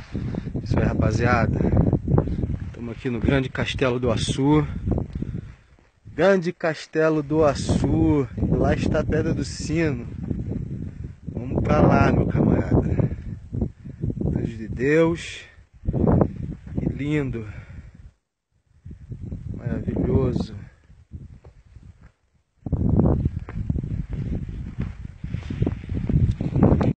Isso aí, rapaziada. Estamos aqui no Grande Castelo do Açu. Grande Castelo do Açu. Lá está a Pedra do Sino. Vamos pra lá, meu camarada. Anjo de Deus. Que lindo. Maravilhoso.